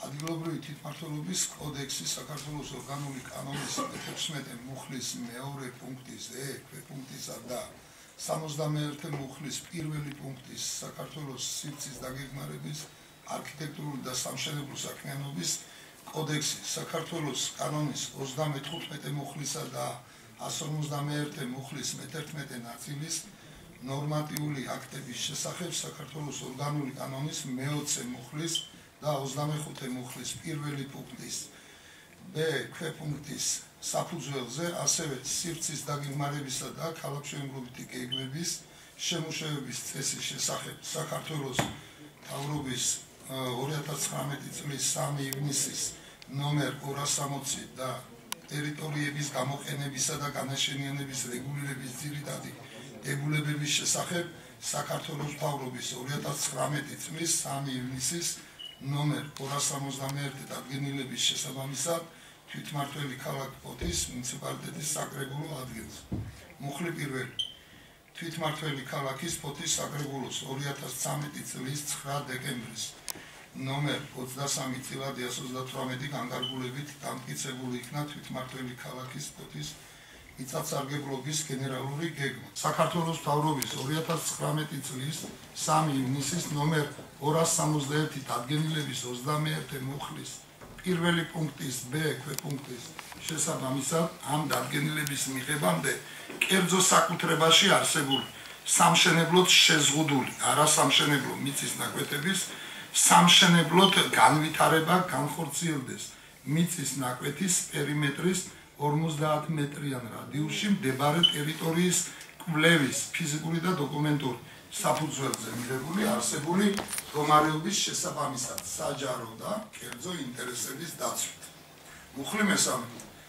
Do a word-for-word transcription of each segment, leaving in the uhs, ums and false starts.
ადგილობრივი თვითმმართველობის კოდექსის საქართველოს ორგანული კანონის მეთერთმეტე მუხლის მეორე პუნქტის ე ქვეპუნქტისა და სამოცდამეერთე მუხლის პირველი პუნქტის საქართველოს სივრცის დაგეგმარების არქიტექტურული და სამშენებლო საქმიანობის კოდექსი საქართველოს კანონის ოცდამეთხუთმეტე მუხლისა და εκατს ორმოცდამეერთე მუხლის მეთერთმეტე ნაწილის ნორმატიული აქტების შესახებ საქართველოს ორგანული კანონის მეოცე მუხლის და ოცდამეხუთე მუხლის პირველი პუნქტის ბ ქვეპუნქტის საფუძველზე ასევე სივრცის დაგეგმარებისა და ქალაქმშენებლობითი გეგმების შემუშავების წესის შესახებ საქართველოს მთავრობის ორი ათას ცხრამეტი წლის სამი ივნისის ნომერ ორას სამოცი და ტერიტორიების გამოყენებისა და განაშენიანების რეგულირების ძირითადი დებულებების შესახებ საქართველოს მთავრობის ორი ათას ცხრამეტი წლის სამი ივნისის ნომერ ორას სამოცდამეერთე დადგენილების შესაბამისად თვითმმართველი ქალაქ ფოთის მუნიციპალიტეტის საკრებულო ადგილს. მუხლი პირველი თვითმმართველი ქალაქის ფოთის საკრებულოს ორი ათას ცხრამეტი წლის ცხრა დეკემბრის ნომერ ოცდასამი წილადი εκατს ოცდათვრამეტი განკარგულებით დამტკიცებული იქნა თვითმმართველი ქალაქის ფოთის მიწათსარგებლობის გენერალური გეგმა. საქართველოს მთავრობის ორი ათას ცხრამეტი წლის სამი ივნისის ნომერ ორას სამოცდაერთი დადგენილების ოცდამეერთე მუხლის პირველი პუნქტის ბ ქვეპუნქტის შესაბამისად ამ დადგენილების მიღებამდე კერძო საკუთრებაში არსებული სამშენებლოდ შეზღუდული არასამშენებლო მიწის ნაკვეთების სამშენებლოდ განვითარება განხორციელდეს მიწის ნაკვეთის პერიმეტრის ორმოცდაათ მეტრიან რადიუსში მდებარე ტერიტორიის კვლევის ფიზიკური და დოკუმენტური საფუძველზე მიღებული არსებული მდგომარეობის შესაბამისად საჯარო და კერძო ინტერესების დაცვით. მუხლი მესამე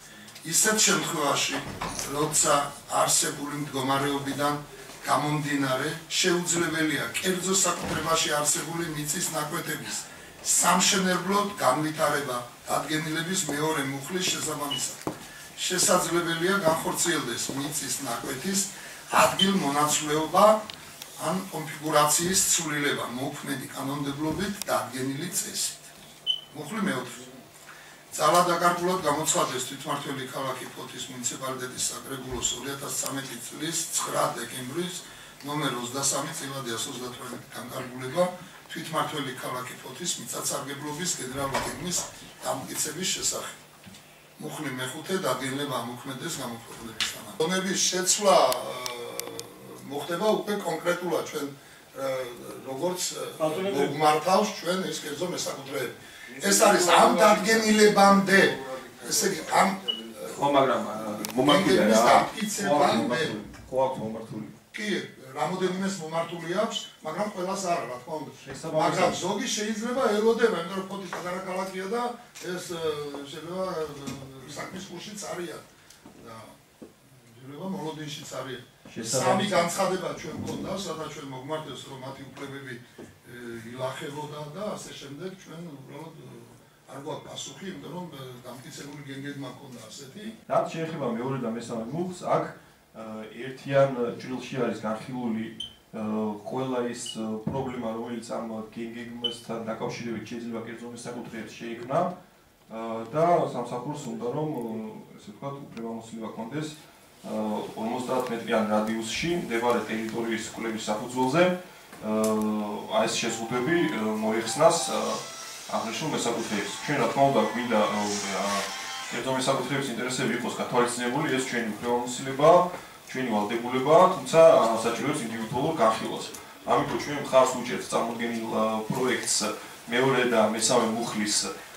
ისეთ შემთხვევაში, როცა არსებული მდგომარეობიდან გამომდინარე შეუძლებელია კერძო საკუთრებაში არსებული მიწის ნაკვეთების სამშენებლოდ განვითარება დადგენილების მეორე მუხლის შესაბამისად. შესაძლებელია განხორციელდეს მიწის ნაკვეთის ადგილმონაცვლეობა ან კონფიგურაციის ცვლილება მოუქმედი კანონმდებლობით დადგენილი წესით. მუხლი მეოთხე ძალადაკარგულად გამოცხადეს თვითმმართველი ქალაქი ფოთის მუნიციპალიტეტის საკრებულოს ორი ათას ცხრამეტი წლის ცხრა დეკემბრის ნომერ ოცდასამი წილადი εκατს ოცდათვრამეტი განკარგულება თვითმმართველი ქალაქი ფოთის მიწათსარგებლობის გენერალური გეგმის დამტკიცების შესახებ. მუხლი მეხუთე დადგენილება ამოქმედეს გამოქვეყნებისთანავე. ზონების შეცვლა მოხდება უკვე კონკრეტულად ჩვენ როგორც მოგმართავს ჩვენ ეს კერძო მესაკუთრეები. ეს არის ამ დადგენილებამდე, ესე იგი ამ ხო, მაგრამ მომართულია რა. დამტკიცებამდე. ხო აქვს მომართული. კი, რამოდენიმეს მომართული აქვს, მაგრამ ყველას არა, რა თქმა უნდა. მაგრამ ზოგი შეიძლება ელოდება, იმიტომ რომ ფოთი საგანაკალაქია და ეს შეიძლება საქმის კურსიც არიან და შეიძლება მოლოდინშიც არიან. სამი განცხადება ჩვენ გვქონდა, სადაც ჩვენ მოგმართეს, რომ მათი უფლებები ილახებოდა და ასე შემდეგ ჩვენ უბრალოდ არ გვაქვს პასუხი, იმიტომ რომ დამტკიცებული გეგმა ჰქონდა ასეთი. რაც შეეხება მეორე და მესამე მუხლს, აქ ერთიან ჭრილში არის განხილული ყველა ის პრობლემა, რომელიც ამ გეგმასთან დაკავშირებით შეიძლება კერძო მესაკუთრეებს შეიქმნა და სამსახურს უნდა რომ ესე ვთქვათ უფლებამოსილება ჰქონდეს ორმოცდაათ მეტრიან რადიუსში მდებარე ტერიტორიის კვლევის საფუძველზე აი ეს შეზღუდვები მოიხსნას აღნიშნულ მესაკუთრეებს. ჩვენ რა თქმა უნდა გვინდა კერძო მესაკუთრეების ინტერესები იყოს გათვალისწინებული, ეს ჩვენი უფლებამოსილებაა, ჩვენი ვალდებულებაა, თუმცა საჭიროებს ინდივიდუალურ განხილვას. ამიტომ ჩვენ მხარს უჭერთ წარმოდგენილ პროექტს მეორე და მესამე მუხლის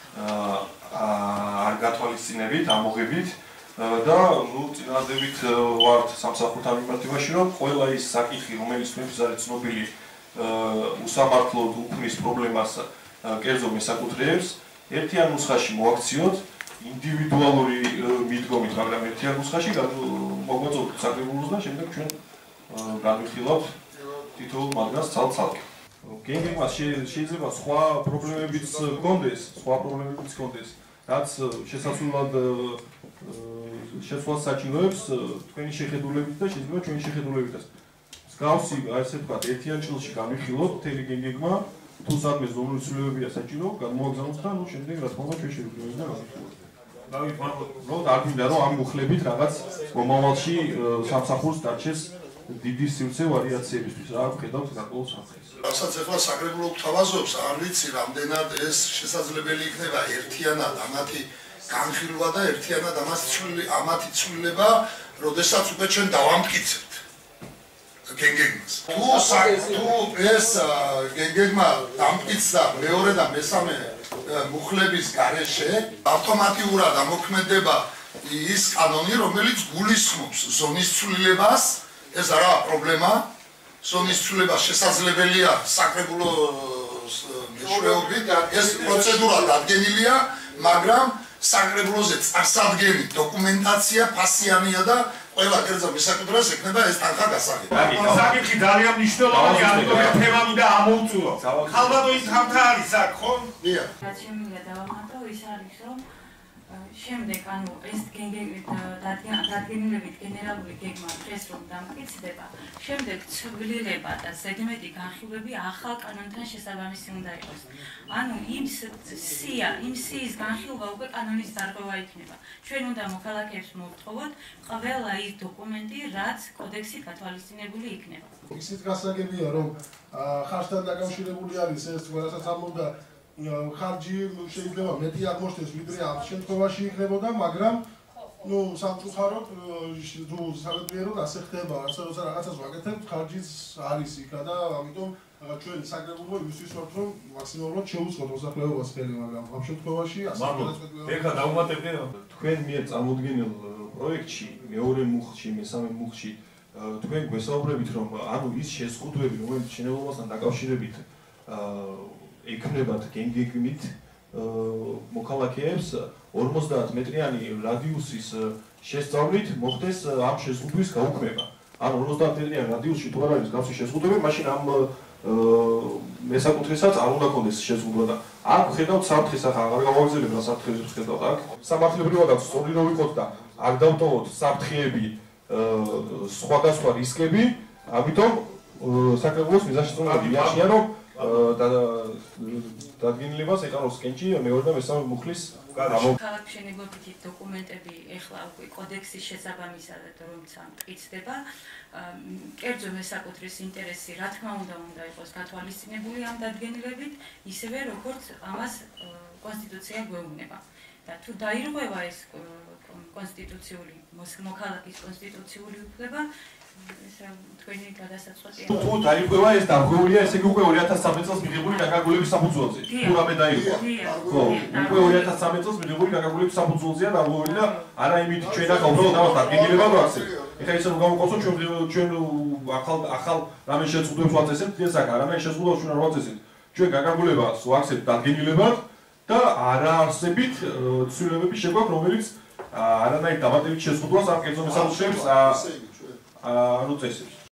არ გათვალისწინებით, ამოღებით და ნუ წინადადებით ვართ სამსახურთან მიმართებაში, რომ ყველა ის საკითხი, რომელიც თქვენთვის არის ცნობილი, უსამართლოდ უქმნის პრობლემას კერძო მესაკუთრეებს, ერთიან ნუსხაში მოაქციოთ, ინდივიდუალური მიდგომით, მაგრამ ერთიან ნუსხაში მოგვაწოდოთ საკრებულოს და შემდეგ ჩვენ განვიხილავთ თითოეულ მათგანს ცალ-ცალკე. გეგმას შეიძლება სხვა პრობლემებიც ჰქონდეს, სხვა პრობლემებიც ჰქონდეს, რაც შესაძლებლად შეცვლას საჭიროებს თქვენი შეხედულებით და შეიძლება ჩვენი შეხედულებითაც. მსგავსი, ასე ვთქვათ, ერთიან ჭრილში განვიხილოთ მთელი გეგმა თუ სადმე ზომური ცვლილებებია საჭირო, გადმოაგზავნოთ და ნუ შემდეგ რა თქმა უნდა ჩვენ შევიძლებთ და რა არ გინდა რომ ამ მუხლებით რაღაც მომავალში სამსახურს დარჩეს დიდი სივრცე ვარიაციებისთვის რა ვხედავთ გარკვეულ საფრთხეს. რასაც ახლა საკრებულო გვთავაზობს, არ ვიცი რამდენად ეს შესაძლებელი იქნება ერთიანად ამათი განხილვა და ერთიანად ამათი ცვლილება, როდესაც უკვე ჩვენ დავამტკიცებთ გენგეგმას. თუ ეს გენგეგმა დამტკიცდა მეორე და მესამე მუხლების გარეშე, ავტომატურად ამოქმედება ის კანონი, რომელიც გულისხმობს ზონის ცვლილებას, ეს არაა პრობლემა. ზონის ცვლილება შესაძლებელია საკრებულოს მეშვეობით, ეს პროცედურა დადგენილია, მაგრამ საკრებულოზე წარსადგენი დოკუმენტაცია ფასიანია და ყველა კერძო მისაკუთრებას ექნება ეს თანხა გასაღები. საკითხი ძალიან მნიშვნელოვანი, ამიტომ ეს თემა მინდა ამოვწურო. ხალბატო ის ხამთა არის აქ, ხო? დიახ. რაც შემიძლია დავამატო, ის არის, რომ შემდეგ ანუ ეს დადგენილებით გენერალური გეგმა დღეს რომ დამტკიცდება, შემდეგ ცვლილება და ზედმეტი განხილვები ახალ კანონთან შესაბამისი უნდა იყოს. ანუ იმ სია, იმ სიის განხილვა უკვე კანონის დარღვევა იქნება. ჩვენ უნდა მოქალაქეებს მოვთხოვოთ ყველა ის დოკუმენტი, რაც კოდექსით გათვალისწინებული იქნება. ისიც გასაგებია, რომ ხარჯთან დაკავშირებული არის ეს, რასაც ამბობდა ხარჯი შეიძლება მეტი აღმოჩნდეს, ვიდრე ამ შემთხვევაში იქნებოდა, მაგრამ ნუ სამწუხაროდ თუ სამეცნიეროდ ასე ხდება, როცა რაღაცას ვაკეთებთ, ხარჯიც არის იქა და ამიტომ ჩვენ საკრებულო იმისთვის ვართ, რომ მაქსიმალურად შევუწყოთ მოსახლეობას ხელი, მაგრამ ამ შემთხვევაში ასე გადაწყვეტილება. ეხლა დაუმატებდი თქვენ მიერ წარმოდგენილ პროექტში, მეორე მუხლში, მესამე მუხლში თქვენ გვესაუბრებით, რომ ანუ ის შეზღუდვები, რომელიც შენელობასთან დაკავშირებით ექნებათ გენგეგმით მოქალაქეებს ორმოცდაათ მეტრიანი რადიუსის შესწავლით მოხდეს ამ შეზღუდვის გაუქმება. ანუ ორმოცდაათ მეტრიანი რადიუსში თუ არ არის გავსი შეზღუდვები, მაშინ ამ მესაკუთრესაც არ უნდა ქონდეს შეზღუდვა და აქ ხედავთ საფრთხეს, ახლა აღარ გავაგზავნებ რა საფრთხებს ხედავთ აქ. სამართლებრივად აქ სწორი რო ვიყოთ და არ დავტოვოთ საფრთხეები, სხვადასხვა რისკები, ამიტომ საკრებულოს მიზანშეწონილობი მიაჩნია, რომ დადგენილებას ეკაროს კენჭი მეორე და მესამე მუხლის ქალაქმშენებლობითი დოკუმენტები ეხლა უკვე კოდექსის შესაბამისად რომცა მტკიცდება, კერძო მესაკუთრის ინტერესი რა თქმა უნდა უნდა იყოს გათვალისწინებული ამ დადგენილებით, ისევე როგორც ამას კონსტიტუცია გვეუბნება. და თუ დაირღვევა ეს კონსტიტუციური მოქალაქის კონსტიტუციური უფლება, თქვენი გადასაწყვეტია. თუ დაირღვევა ეს დარღვეულია, ესე იგი უკვე ორი ათას სამი წელს მიღებული გაგაგულების საფუძველზე. თუ რამე დაირღვა. ხო, უკვე ორი ათას სამი წელს მიღებული გაგაგულების საფუძველზეა დარღვეული და არა იმით ჩვენ ახლა უბრალოდ ამას დადგენილება გვაქვს. ეხლა ისე რომ გამოვყოსოთ ჩვენ ჩვენ ახალ ახალ რამე შეზღუდვებს ვაწესებთ, ეს აქ რამე შეზღუდვას ჩვენ არ ვაწესებთ. ჩვენ გაგაგულებას ვაქცევთ დადგენილებად და არაარსებით ცვლილებების შეგვაქვს, რომელიც არანაირ დამატებით შეზღუდვას ამ კერძო მესამუშებს ანუ წესებს.